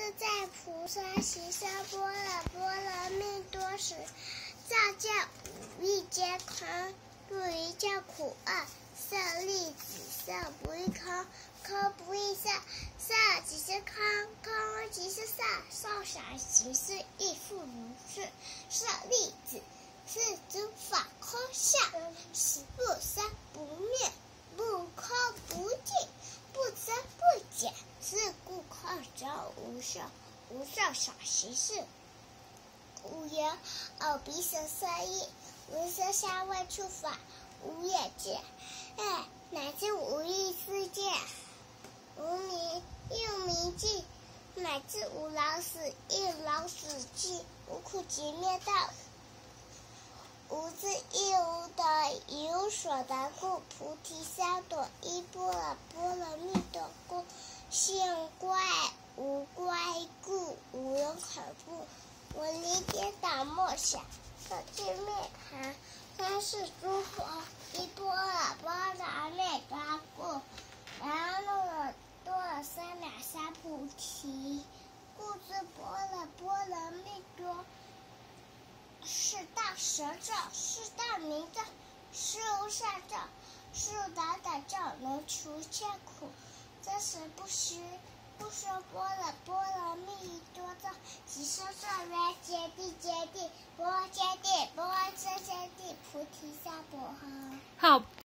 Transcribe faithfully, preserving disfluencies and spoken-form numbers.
在菩萨行深般若波罗蜜多时，照见五蕴皆空，不余见苦厄。舍利子，色不异空，空不异色，色即是空，空即是色，受想行识亦复如是。舍利子，是诸法空相，不生不灭，不空不净，不增不减，是故空中无受，无受想行识。无言耳鼻舌身意，无色香味触法，无眼界，哎，乃至无意世界，无明亦无明尽，乃至无老死亦无老死尽，无苦集灭道，无智亦无得，亦无所得故，菩提三朵依般若波罗蜜多故，现怪无怪故，无人可怖。闻离颠倒莫想，色俱灭寒，三世诸佛依般若波罗蜜多故，然若多了三藐三菩提，故知般若波罗蜜多是大神咒，是大明咒，是无上咒，是等等咒，能除千苦。真实不虚，不说般若波罗蜜多咒，即说说曰：揭谛揭谛，波揭谛，波遮揭谛，菩提萨婆诃。 好。